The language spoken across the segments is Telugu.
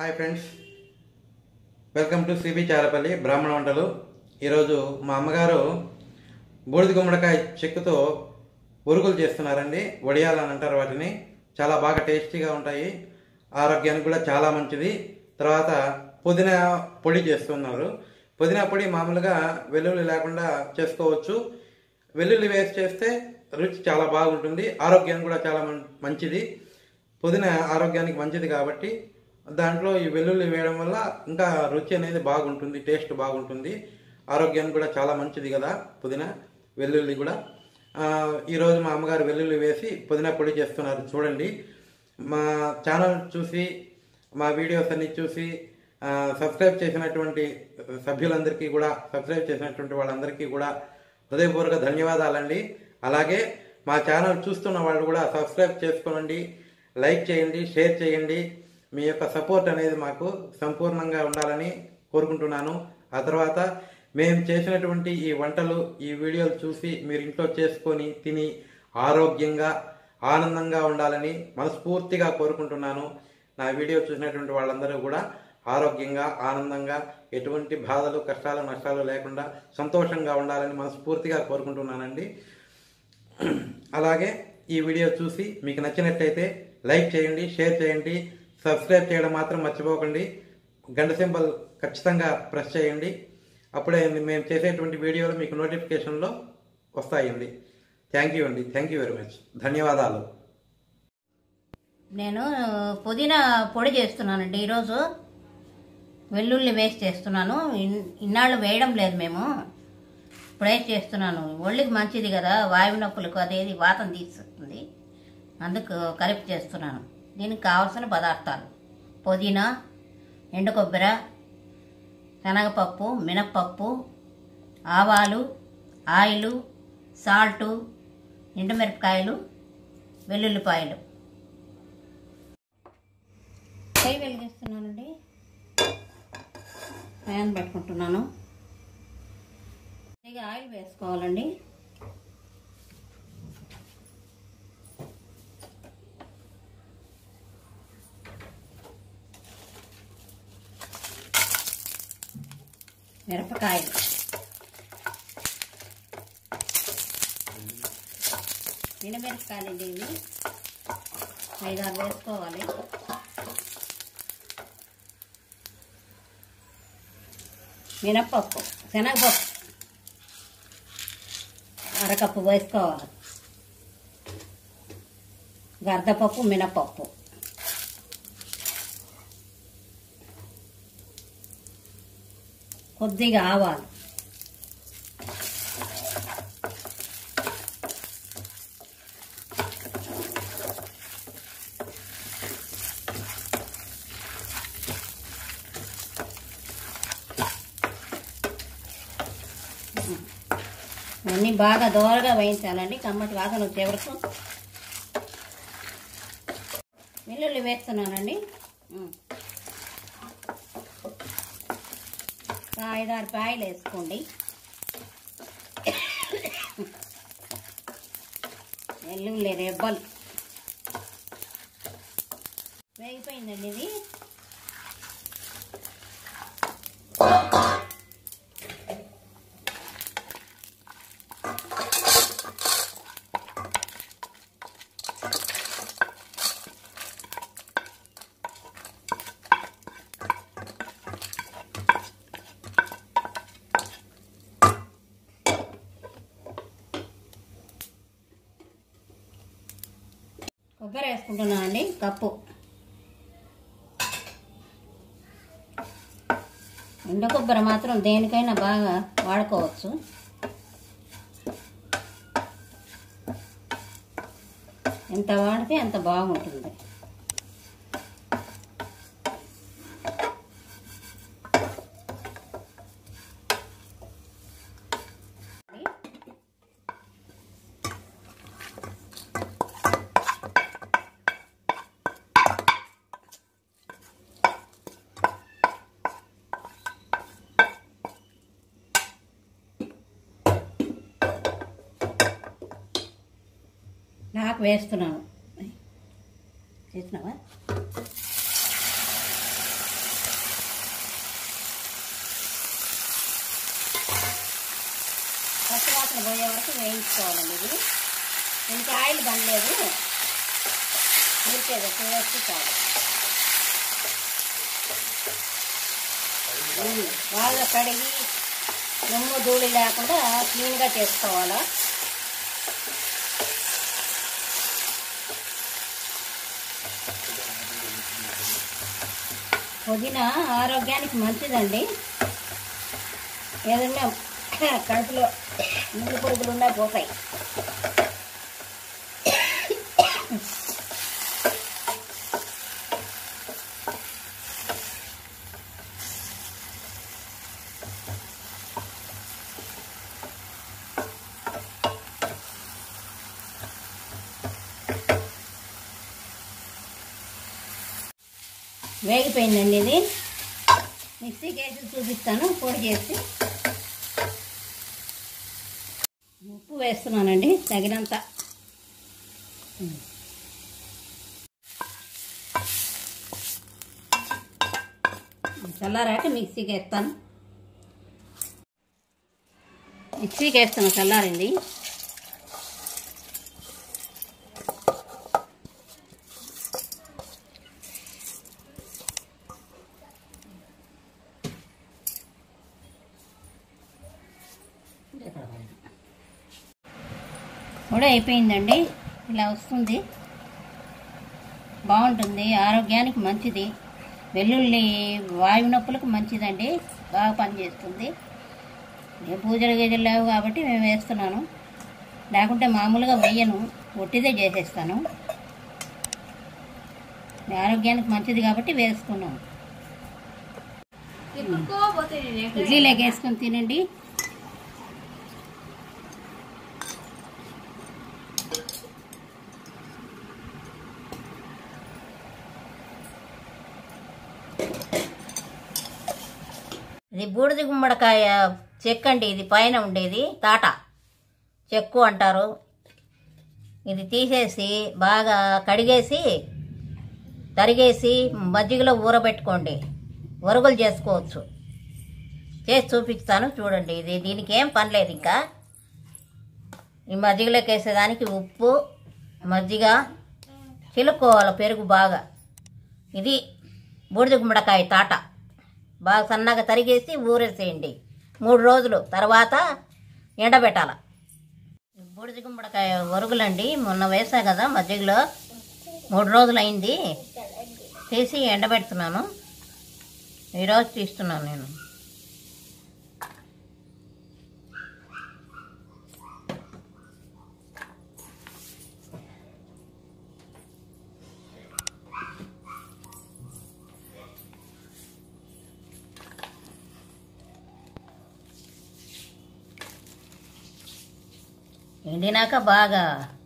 హాయ్ ఫ్రెండ్స్, వెల్కమ్ టు సిబి చారపల్లి బ్రాహ్మణ వంటలు. ఈరోజు మా అమ్మగారు బూడిద గుమ్మడికాయ చెక్కుతో ఉరుగులు చేస్తున్నారండి. వడియాలని అంటారు వాటిని. చాలా బాగా టేస్టీగా ఉంటాయి, ఆరోగ్యానికి కూడా చాలా మంచిది. తర్వాత పుదీనా పొడి చేస్తున్నారు. పుదీనా పొడి మామూలుగా వెల్లుల్లి లేకుండా చేసుకోవచ్చు. వెల్లుల్లి వేసి చేస్తే రుచి చాలా బాగుంటుంది, ఆరోగ్యానికి కూడా చాలా మంచిది. పుదీనా ఆరోగ్యానికి మంచిది కాబట్టి దాంట్లో ఈ వెల్లుల్లి వేయడం వల్ల ఇంకా రుచి అనేది బాగుంటుంది, టేస్ట్ బాగుంటుంది, ఆరోగ్యానికి కూడా చాలా మంచిది కదా పుదీనా వెల్లుల్లి కూడా. ఈరోజు మా అమ్మగారు వెల్లుల్లి వేసి పుదీనా పొడి చేస్తున్నారు. చూడండి, మా ఛానల్ చూసి మా వీడియోస్ అన్ని చూసి సబ్స్క్రైబ్ చేసినటువంటి సభ్యులందరికీ కూడా, సబ్స్క్రైబ్ చేసినటువంటి వాళ్ళందరికీ కూడా హృదయపూర్వక ధన్యవాదాలండి. అలాగే మా ఛానల్ చూస్తున్న వాళ్ళు కూడా సబ్స్క్రైబ్ చేసుకోండి, లైక్ చేయండి, షేర్ చేయండి. మీ యొక్క సపోర్ట్ అనేది మాకు సంపూర్ణంగా ఉండాలని కోరుకుంటున్నాను. ఆ తర్వాత మేము చేసినటువంటి ఈ వంటలు, ఈ వీడియోలు చూసి మీరు ఇంట్లో చేసుకొని తిని ఆరోగ్యంగా ఆనందంగా ఉండాలని మనస్ఫూర్తిగా కోరుకుంటున్నాను. నా వీడియో చూసినటువంటి వాళ్ళందరూ కూడా ఆరోగ్యంగా ఆనందంగా, ఎటువంటి బాధలు కష్టాలు నష్టాలు లేకుండా సంతోషంగా ఉండాలని మనస్ఫూర్తిగా కోరుకుంటున్నానండి. అలాగే ఈ వీడియో చూసి మీకు నచ్చినట్లయితే లైక్ చేయండి, షేర్ చేయండి, సబ్స్క్రైబ్ చేయడం మాత్రం మర్చిపోకండి. గంట సింబల్ ఖచ్చితంగా ప్రెస్ చేయండి. అప్పుడే మేము చేసేటువంటి వీడియోలు మీకు నోటిఫికేషన్లో వస్తాయండి. థ్యాంక్ యూ అండి, థ్యాంక్ యూ వెరీ మచ్, ధన్యవాదాలు. నేను పుదీనా పొడి చేస్తున్నానండి. ఈరోజు వెల్లుల్లి వేసి చేస్తున్నాను. ఇన్నాళ్ళు వేయడం లేదు మేము, ఇప్పుడే చేస్తున్నాను. ఒళ్ళకి మంచిది కదా, వాయు నొప్పులకు అదేది వాతం తీస్తుంది, అందుకు కలిపి చేస్తున్నాను. దీనికి కావాల్సిన పదార్థాలు: పుదీనా, ఎండు కొబ్బరి, శనగపప్పు, మినప్పప్పు, ఆవాలు, ఆయిలు, సాల్టు, ఎండుమిరపకాయలు, వెల్లుల్లిపాయలు. పొయ్యి వెలిగిస్తున్నానండి, ప్యాన్ పెట్టుకుంటున్నాను. ఇక ఆయిల్ వేసుకోవాలండి. మిరపకాయలు, ఎండుమిరపకాయలు ఇవి 5-6 వేసుకోవాలి. మినప్పప్పు, శనగపప్పు అరకప్పు వేసుకోవాలి. గర్దపప్పు, మినప్పప్పు, కొద్దిగా ఆవాలు, అన్నీ బాగా దోరగా వేయించాలండి, కమ్మటి వాసన వచ్చే వరకు. వెల్లుల్లి వేస్తున్నానండి. 5-6 పాయలు వేసుకోండి. వెల్లుల్లి రెబ్బలు వేగిపోయిందండి. ఇది కొబ్బరి వేసుకుంటున్నానండి, కప్పు. ఎండు కొబ్బరి మాత్రం దేనికైనా బాగా వాడుకోవచ్చు. ఎంత వాడితే అంత బాగుంటుంది. నాకు వేస్తున్నాను, చేసినావా? పోయే వరకు వేయించుకోవాలండి. ఇది దీనికి ఆయిల్ పడలేదు, ఊరికేదో చూస్తే చాలు. బాగా కడిగి దుమ్ము ధూళి లేకుండా క్లీన్గా చేసుకోవాలా. పుదీనా ఆరోగ్యానికి మంచిదండి. ఏదన్నా కడుపులో ముళ్ళు పురుగులు ఉన్నా పోతాయి. వేగిపోయిందండి. ఇది మిక్సీకి వేసి చూపిస్తాను పొడి చేసి. ఉప్పు వేస్తున్నానండి తగినంత. చల్లారాక మిక్సీకి వేస్తాను. మిక్సీకి వేస్తాను, చల్లారింది. కూడా అయిపోయిందండి. ఇలా వస్తుంది, బాగుంటుంది, ఆరోగ్యానికి మంచిది. వెల్లుల్లి వాయు నొప్పులకు మంచిదండి, బాగా పనిచేస్తుంది. పూజలు గీజలు లేవు కాబట్టి మేము వేస్తున్నాను, లేకుంటే మామూలుగా వేయను, ఒట్టిదే చేసేస్తాను. ఆరోగ్యానికి మంచిది కాబట్టి వేసుకున్నాను. ఇడ్లీలోకి వేసుకొని తినండి. ఇది బూడిద గుమ్మడికాయ చెక్కు అండి. ఇది పైన ఉండేది తాట చెక్కు అంటారు. ఇది తీసేసి బాగా కడిగేసి తరిగేసి మజ్జిగలో ఊరబెట్టుకోండి, వరుగులు చేసుకోవచ్చు. చేసి చూపిస్తాను చూడండి. ఇది దీనికి ఏం పని లేదు. ఇంకా ఈ మజ్జిగలోకి వేసేదానికి ఉప్పు మజ్జిగ చిలుక్కోవాలి, పెరుగు బాగా. ఇది బూడిద గుమ్మడికాయ తాట బాగా సన్నగా తరిగేసి ఊరేసేయండి 3 రోజులు, తర్వాత ఎండబెట్టాల. బూడిద గుమ్మడికాయ వరుగులండి, మొన్న వేసా కదా మజ్జిగలో, 3 రోజులు అయింది. తీసి ఎండబెడుతున్నాను, ఈరోజు తీస్తున్నాను నేను. ఎండినాక బాగా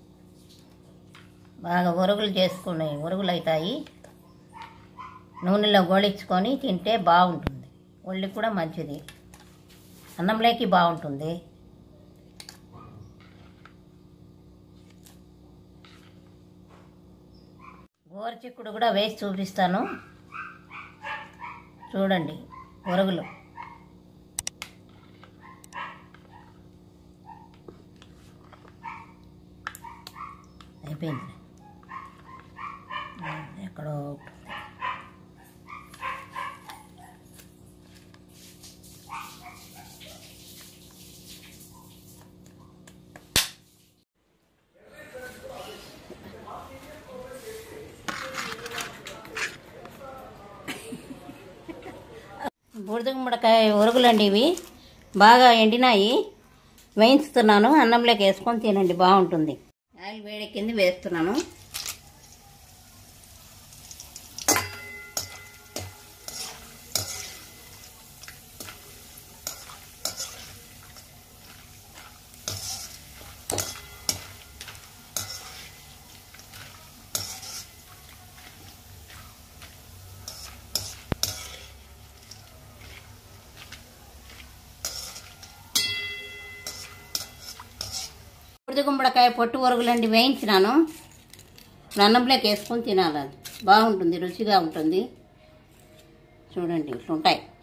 వరుగులు చేసుకుని వరుగులు అవుతాయి. నూనెలో గోళించుకొని తింటే బాగుంటుంది, ఒళ్ళకి కూడా మంచిది, అన్నంలోకి బాగుంటుంది. గోరుచిక్కుడు కూడా వేసి చూపిస్తాను చూడండి. వరుగులు అయిపోయింది, ఎక్కడో బూడిద గుమ్మడికాయ ఉరుగులండి. ఇవి బాగా ఎండినాయి, వేయించుతున్నాను. అన్నంలోకి వేసుకొని తినండి, బాగుంటుంది. ఆయిల్ వేడెక్కింది, వేస్తున్నాను. బూడిద గుమ్మడికాయ పొట్టు వరుగులండి వేయించినాను. అన్నంలోకి వేసుకొని తినాలి, అది బాగుంటుంది, రుచిగా ఉంటుంది. చూడండి ఇట్లుంటాయి.